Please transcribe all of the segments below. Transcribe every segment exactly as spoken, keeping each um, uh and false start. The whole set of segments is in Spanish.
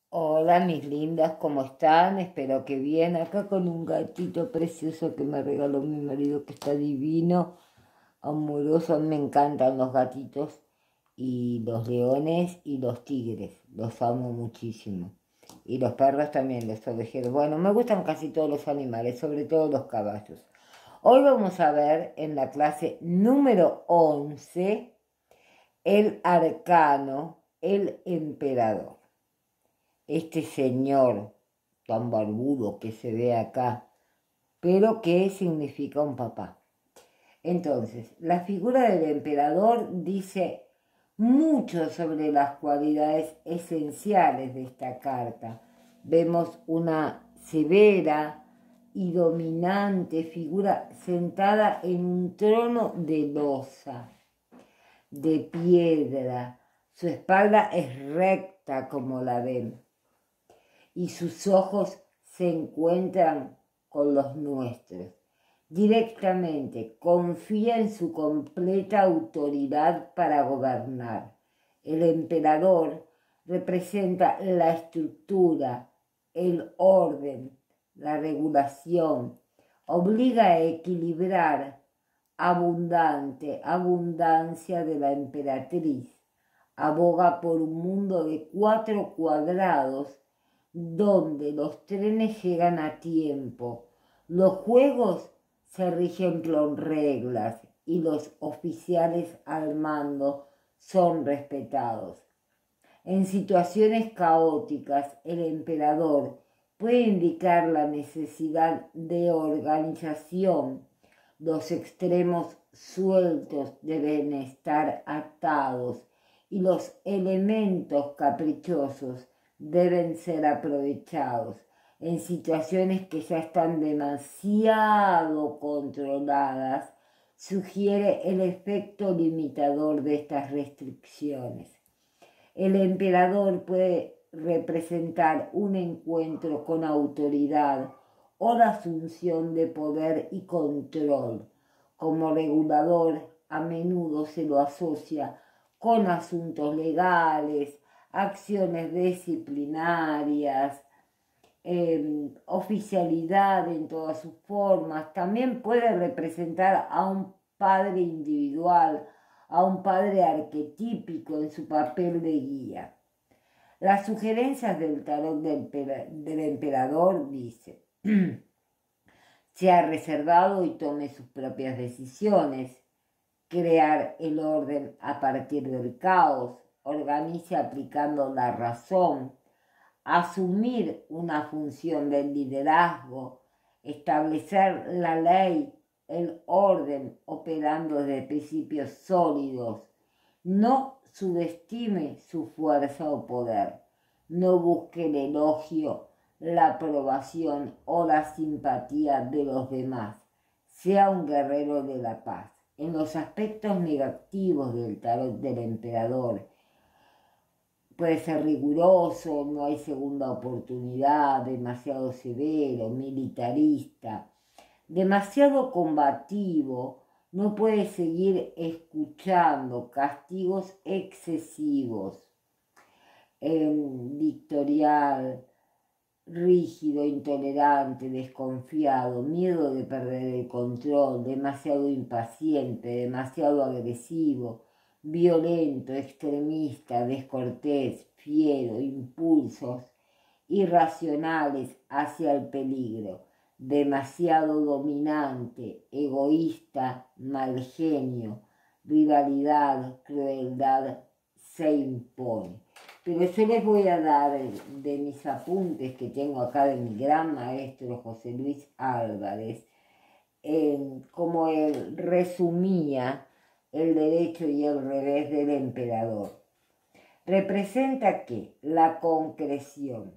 Hola, mis lindas, ¿cómo están? Espero que bien. Acá con un gatito precioso que me regaló mi marido, que está divino, amoroso. Me encantan los gatitos y los leones y los tigres. Los amo muchísimo. Y los perros también, los ovejeros. Bueno, me gustan casi todos los animales, sobre todo los caballos. Hoy vamos a ver en la clase número once el arcano, el emperador. Este señor tan barbudo que se ve acá, pero ¿qué significa un papá? Entonces, la figura del emperador dice mucho sobre las cualidades esenciales de esta carta. Vemos una severa y dominante figura sentada en un trono de losa, de piedra. Su espalda es recta como la ven y sus ojos se encuentran con los nuestros. Directamente confía en su completa autoridad para gobernar. El emperador representa la estructura, el orden, la regulación, obliga a equilibrar abundante abundancia de la emperatriz, aboga por un mundo de cuatro cuadrados donde los trenes llegan a tiempo, los juegos se rigen por reglas y los oficiales al mando son respetados. En situaciones caóticas, el emperador puede indicar la necesidad de organización. Los extremos sueltos deben estar atados y los elementos caprichosos deben ser aprovechados. En situaciones que ya están demasiado controladas, sugiere el efecto limitador de estas restricciones. El emperador puede representar un encuentro con autoridad o la asunción de poder y control. Como regulador, a menudo se lo asocia con asuntos legales, acciones disciplinarias, eh, oficialidad en todas sus formas. También puede representar a un padre individual, a un padre arquetípico en su papel de guía. Las sugerencias del tarot del, del emperador dice: sea reservado y tome sus propias decisiones, crear el orden a partir del caos, organice aplicando la razón, asumir una función del liderazgo, establecer la ley, el orden, operando desde principios sólidos. No subestime su fuerza o poder. No busque el elogio, la aprobación o la simpatía de los demás. Sea un guerrero de la paz. En los aspectos negativos del tarot del emperador, puede ser riguroso, no hay segunda oportunidad, demasiado severo, militarista, demasiado combativo, no puede seguir escuchando, castigos excesivos, eh, dictatorial, rígido, intolerante, desconfiado, miedo de perder el control, demasiado impaciente, demasiado agresivo, violento, extremista, descortés, fiero, impulsos irracionales hacia el peligro, demasiado dominante, egoísta, mal genio, rivalidad, crueldad, se impone. Pero yo les voy a dar de mis apuntes que tengo acá de mi gran maestro José Luis Álvarez, eh, como él resumía el derecho y el revés del emperador. Representa que la concreción,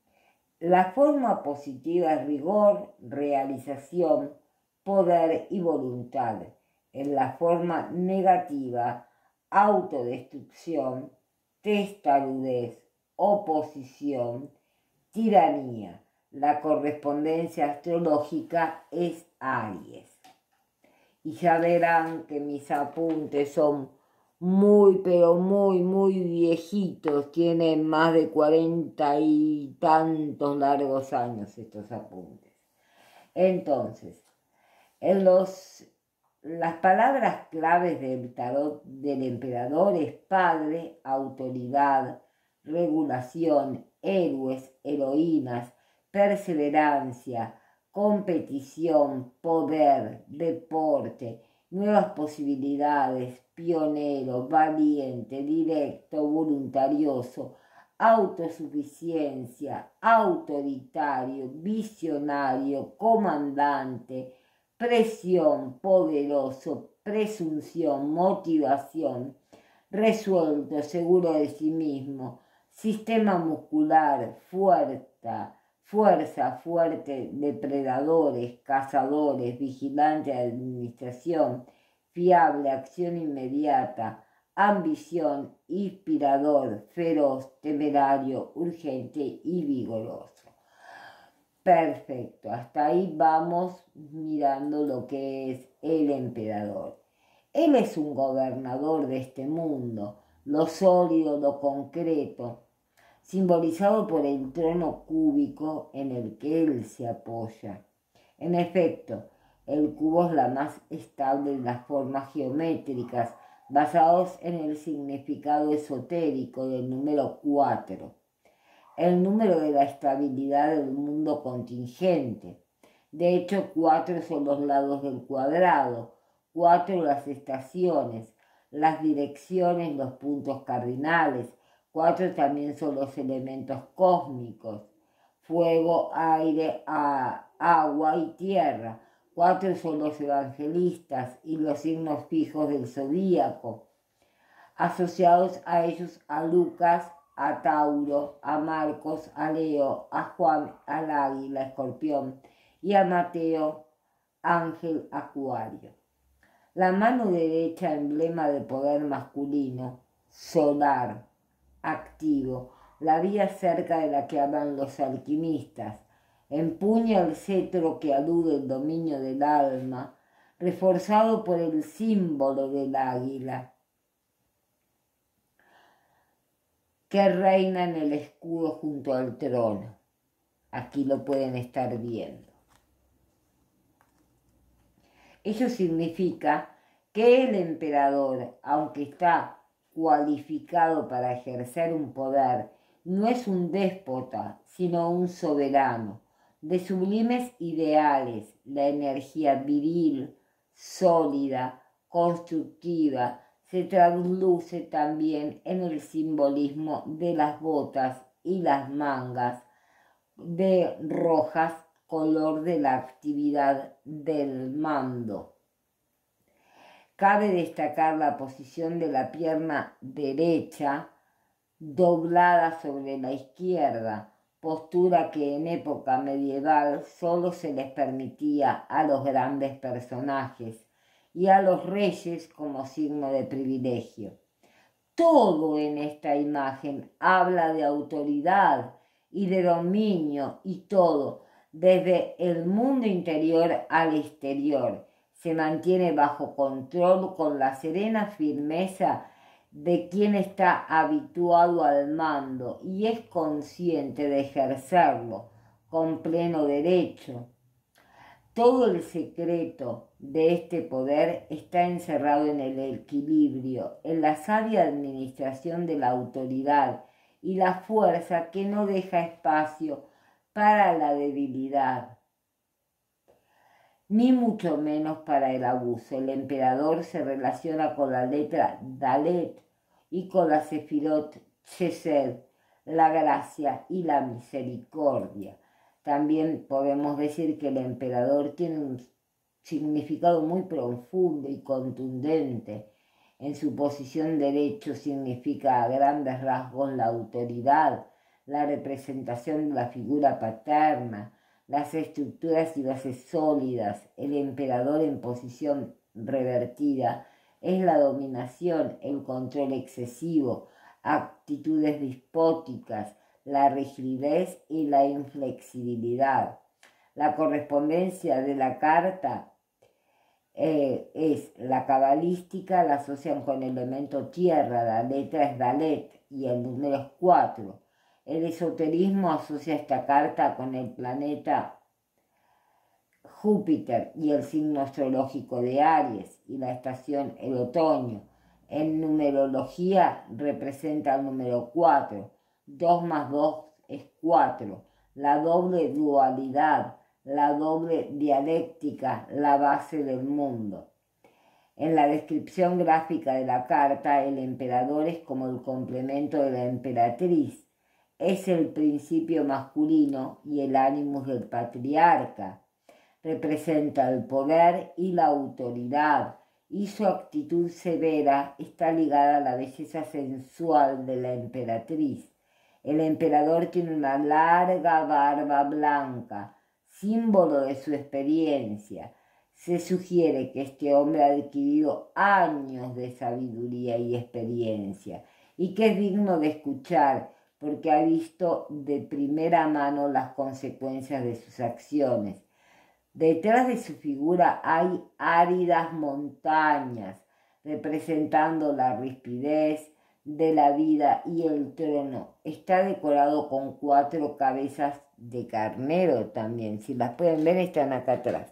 la forma positiva es rigor, realización, poder y voluntad. En la forma negativa, autodestrucción, testarudez, oposición, tiranía. La correspondencia astrológica es Aries. Y ya verán que mis apuntes son muy, pero muy, muy viejitos, tienen más de cuarenta y tantos largos años estos apuntes. Entonces, en los, las palabras claves del tarot del emperador es padre, autoridad, regulación, héroes, heroínas, perseverancia, competición, poder, deporte, nuevas posibilidades, pionero, valiente, directo, voluntarioso, autosuficiencia, autoritario, visionario, comandante, presión, poderoso, presunción, motivación, resuelto, seguro de sí mismo, sistema muscular, fuerza, fuerza, fuerte, depredadores, cazadores, vigilante de administración, fiable, acción inmediata, ambición, inspirador, feroz, temerario, urgente y vigoroso. Perfecto, hasta ahí vamos mirando lo que es el emperador. Él es un gobernador de este mundo, lo sólido, lo concreto, simbolizado por el trono cúbico en el que él se apoya. En efecto, el cubo es la más estable de las formas geométricas, basados en el significado esotérico del número cuatro, el número de la estabilidad del mundo contingente. De hecho, cuatro son los lados del cuadrado, cuatro las estaciones, las direcciones, los puntos cardinales, cuatro también son los elementos cósmicos, fuego, aire, a, agua y tierra. Cuatro son los evangelistas y los signos fijos del zodíaco, asociados a ellos a Lucas, a Tauro, a Marcos, a Leo, a Juan, al Águila, Escorpión, y a Mateo, Ángel, Acuario. La mano derecha, emblema de poder masculino, solar, activo, la vía cerca de la que hablan los alquimistas, empuña el cetro que alude al dominio del alma, reforzado por el símbolo del águila, que reina en el escudo junto al trono. Aquí lo pueden estar viendo. Eso significa que el emperador, aunque está cualificado para ejercer un poder, no es un déspota, sino un soberano, de sublimes ideales, la energía viril, sólida, constructiva, se trasluce también en el simbolismo de las botas y las mangas de rojas, color de la actividad del mando. Cabe destacar la posición de la pierna derecha doblada sobre la izquierda, postura que en época medieval solo se les permitía a los grandes personajes y a los reyes como signo de privilegio. Todo en esta imagen habla de autoridad y de dominio, y todo, desde el mundo interior al exterior, se mantiene bajo control con la serena firmeza de quien está habituado al mando y es consciente de ejercerlo con pleno derecho. Todo el secreto de este poder está encerrado en el equilibrio, en la sabia administración de la autoridad y la fuerza que no deja espacio para la debilidad, ni mucho menos para el abuso. El emperador se relaciona con la letra Dalet y con la Sefirot Chesed, la gracia y la misericordia. También podemos decir que el emperador tiene un significado muy profundo y contundente. En su posición derecho significa a grandes rasgos la autoridad, la representación de la figura paterna, las estructuras y bases sólidas. El emperador en posición revertida es la dominación, el control excesivo, actitudes despóticas, la rigidez y la inflexibilidad. La correspondencia de la carta Eh, es la cabalística, la asocian con el elemento tierra, la letra es Dalet y el número es cuatro. El esoterismo asocia esta carta con el planeta Júpiter y el signo astrológico de Aries y la estación el otoño. En numerología representa el número cuatro. dos más dos es cuatro. La doble dualidad, la doble dialéctica, la base del mundo. En la descripción gráfica de la carta, el emperador es como el complemento de la emperatriz. Es el principio masculino y el ánimos del patriarca. Representa el poder y la autoridad, y su actitud severa está ligada a la belleza sensual de la emperatriz. El emperador tiene una larga barba blanca, símbolo de su experiencia. Se sugiere que este hombre ha adquirido años de sabiduría y experiencia y que es digno de escuchar porque ha visto de primera mano las consecuencias de sus acciones. Detrás de su figura hay áridas montañas representando la rispidez de la vida y el trono. Está decorado con cuatro cabezas de carnero también. Si las pueden ver, están acá atrás.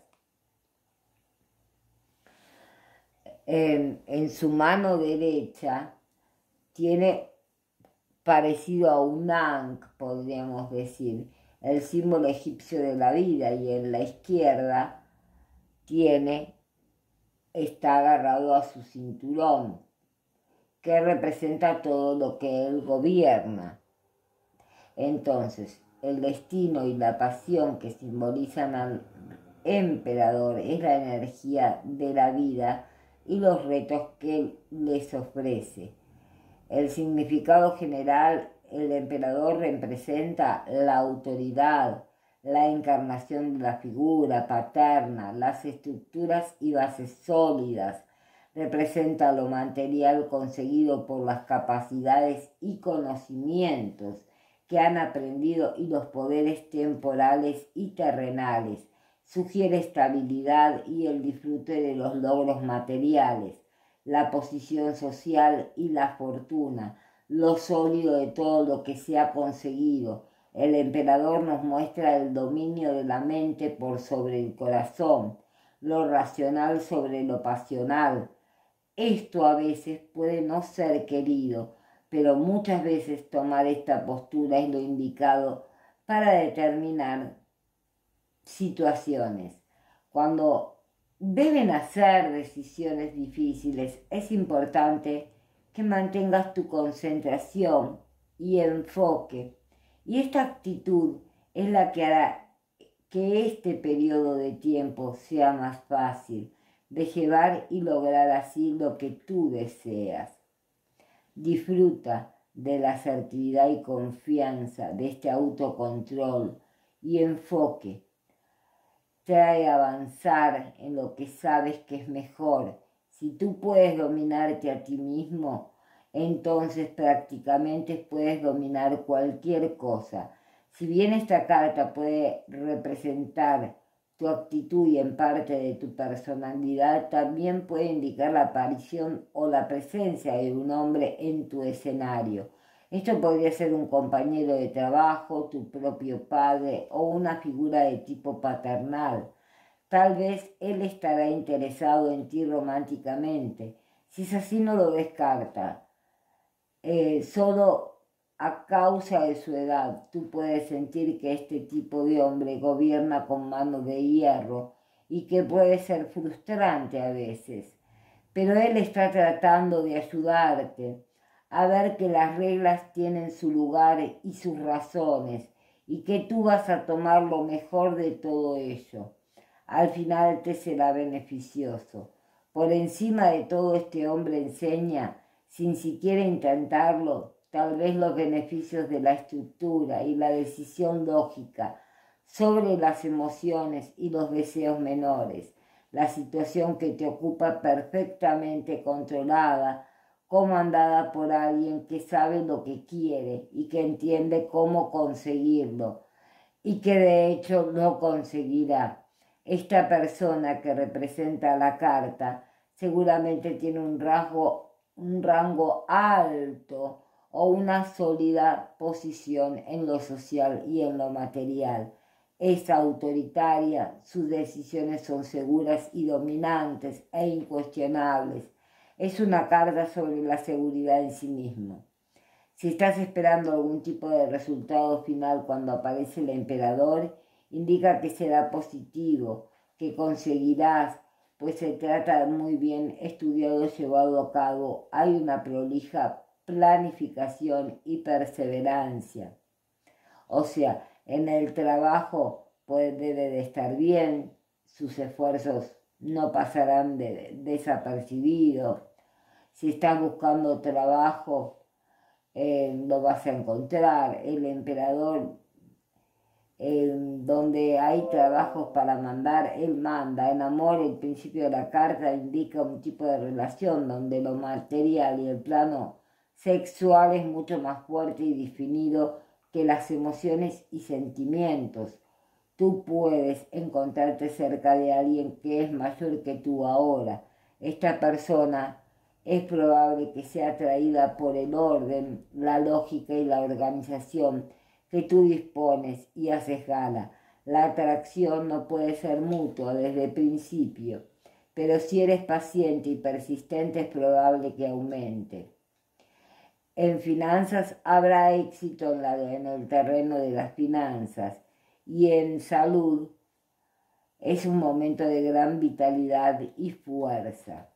En, en su mano derecha tiene parecido a un ankh, podríamos decir, el símbolo egipcio de la vida, y en la izquierda tiene, está agarrado a su cinturón, que representa todo lo que él gobierna. Entonces, el destino y la pasión que simbolizan al emperador es la energía de la vida y los retos que les ofrece. El significado general, el emperador representa la autoridad, la encarnación de la figura paterna, las estructuras y bases sólidas. Representa lo material conseguido por las capacidades y conocimientos que han aprendido y los poderes temporales y terrenales. Sugiere estabilidad y el disfrute de los logros materiales, la posición social y la fortuna, lo sólido de todo lo que se ha conseguido. El emperador nos muestra el dominio de la mente por sobre el corazón, lo racional sobre lo pasional. Esto a veces puede no ser querido, pero muchas veces tomar esta postura es lo indicado para determinar situaciones. Cuando deben hacer decisiones difíciles, es importante que mantengas tu concentración y enfoque. Y esta actitud es la que hará que este periodo de tiempo sea más fácil de llevar y lograr así lo que tú deseas. Disfruta de la asertividad y confianza, de este autocontrol y enfoque. Trae a avanzar en lo que sabes que es mejor. Si tú puedes dominarte a ti mismo, entonces prácticamente puedes dominar cualquier cosa. Si bien esta carta puede representar tu actitud y en parte de tu personalidad, también puede indicar la aparición o la presencia de un hombre en tu escenario. Esto podría ser un compañero de trabajo, tu propio padre o una figura de tipo paternal. Tal vez él estará interesado en ti románticamente. Si es así, no lo descarta. Eh, solo a causa de su edad, tú puedes sentir que este tipo de hombre gobierna con mano de hierro y que puede ser frustrante a veces. Pero él está tratando de ayudarte a ver que las reglas tienen su lugar y sus razones y que tú vas a tomar lo mejor de todo ello. Al final te será beneficioso. Por encima de todo, este hombre enseña, sin siquiera intentarlo, tal vez los beneficios de la estructura y la decisión lógica sobre las emociones y los deseos menores, la situación que te ocupa perfectamente controlada, comandada por alguien que sabe lo que quiere y que entiende cómo conseguirlo, y que de hecho lo conseguirá. Esta persona que representa la carta seguramente tiene un rasgo, un rango alto o una sólida posición en lo social y en lo material. Es autoritaria, sus decisiones son seguras y dominantes e incuestionables. Es una carta sobre la seguridad en sí mismo. Si estás esperando algún tipo de resultado final cuando aparece el emperador, indica que será positivo, que conseguirás, pues se trata de muy bien estudiado y llevado a cabo. Hay una prolija planificación y perseverancia. O sea, en el trabajo pues debe de estar bien, sus esfuerzos no pasarán de, desapercibidos. Si estás buscando trabajo, eh, lo vas a encontrar. El emperador, eh, donde hay trabajos para mandar, él manda. En amor, el principio de la carta indica un tipo de relación donde lo material y el plano sexual es mucho más fuerte y definido que las emociones y sentimientos. Tú puedes encontrarte cerca de alguien que es mayor que tú ahora. Esta persona es probable que sea atraída por el orden, la lógica y la organización que tú dispones y haces gala. La atracción no puede ser mutua desde el principio, pero si eres paciente y persistente es probable que aumente. En finanzas habrá éxito en, la, en el terreno de las finanzas y en salud es un momento de gran vitalidad y fuerza.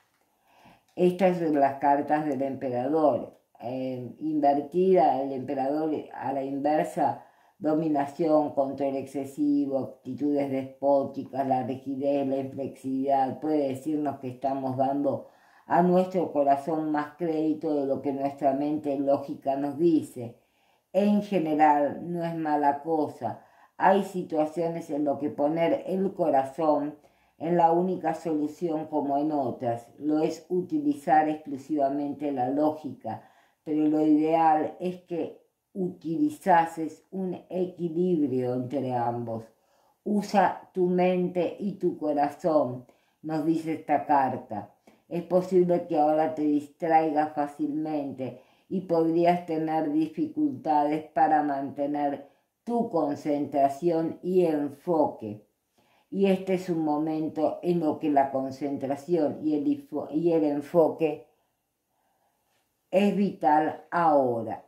Estas son las cartas del emperador. Eh, invertida, el emperador a la inversa, dominación, control excesivo, actitudes despóticas, la rigidez, la inflexibilidad. Puede decirnos que estamos dando a nuestro corazón más crédito de lo que nuestra mente lógica nos dice. En general, no es mala cosa. Hay situaciones en las que poner el corazón en la única solución como en otras, lo es utilizar exclusivamente la lógica, pero lo ideal es que utilizases un equilibrio entre ambos. Usa tu mente y tu corazón, nos dice esta carta. Es posible que ahora te distraigas fácilmente y podrías tener dificultades para mantener tu concentración y enfoque. Y este es un momento en lo que la concentración y el, y el enfoque es vital ahora.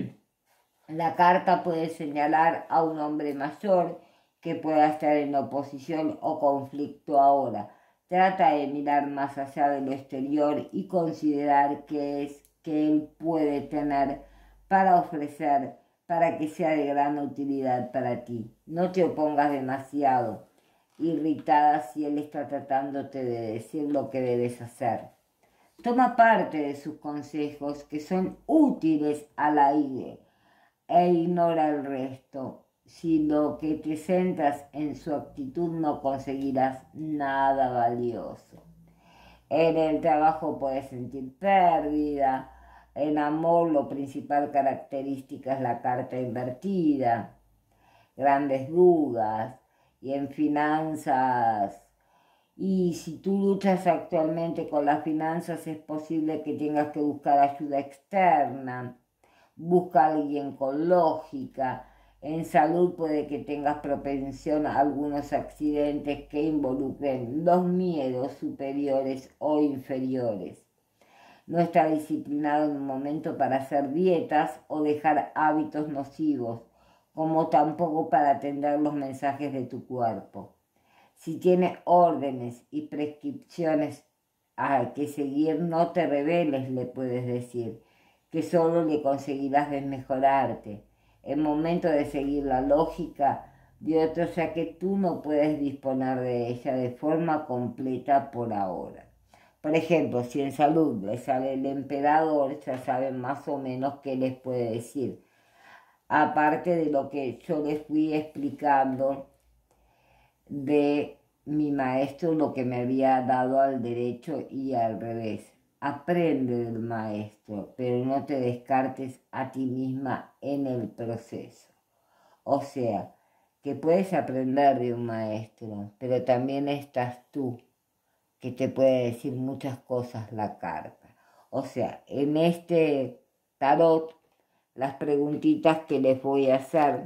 La carta puede señalar a un hombre mayor que pueda estar en oposición o conflicto ahora. Trata de mirar más allá de lo exterior y considerar qué es que él puede tener para ofrecer, para que sea de gran utilidad para ti. No te opongas demasiado, irritada si él está tratándote de decir lo que debes hacer. Toma parte de sus consejos que son útiles a la idea e ignora el resto. Si lo que te centras en su actitud no conseguirás nada valioso. En el trabajo puedes sentir pérdida. En amor, lo principal característica es la carta invertida, grandes dudas. Y en finanzas, y si tú luchas actualmente con las finanzas, es posible que tengas que buscar ayuda externa. Busca a alguien con lógica. En salud puede que tengas propensión a algunos accidentes que involucren los miedos superiores o inferiores. No está disciplinado en un momento para hacer dietas o dejar hábitos nocivos, como tampoco para atender los mensajes de tu cuerpo. Si tiene órdenes y prescripciones a que seguir, no te rebeles, le puedes decir, que solo le conseguirás desmejorarte. Es momento de seguir la lógica de otro, ya que tú no puedes disponer de ella de forma completa por ahora. Por ejemplo, si en salud les sale el emperador, ya saben más o menos qué les puede decir. Aparte de lo que yo les fui explicando de mi maestro, lo que me había dado al derecho y al revés. Aprende del maestro, pero no te descartes a ti misma en el proceso. O sea, que puedes aprender de un maestro, pero también estás tú, que te puede decir muchas cosas la carta. O sea, en este tarot, las preguntitas que les voy a hacer,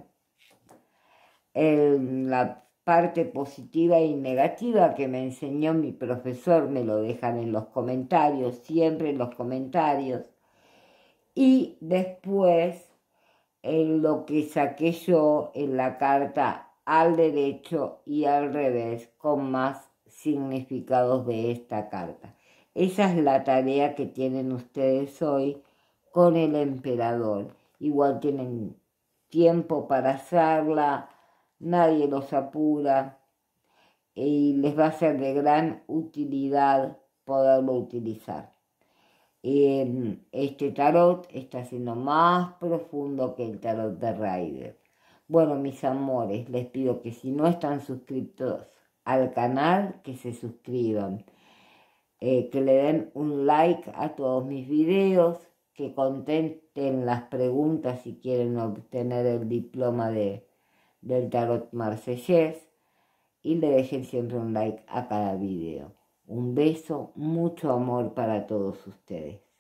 en la parte positiva y negativa que me enseñó mi profesor, me lo dejan en los comentarios, siempre en los comentarios. Y después, en lo que saqué yo en la carta al derecho y al revés, con más significados de esta carta. Esa es la tarea que tienen ustedes hoy con el emperador. Igual tienen tiempo para hacerla, nadie los apura y les va a ser de gran utilidad poderlo utilizar. Este tarot está siendo más profundo que el tarot de Rider. Bueno, mis amores, les pido que si no están suscritos al canal, que se suscriban, eh, que le den un like a todos mis videos, que contesten las preguntas si quieren obtener el diploma de, del tarot marsellés y le dejen siempre un like a cada video. Un beso, mucho amor para todos ustedes.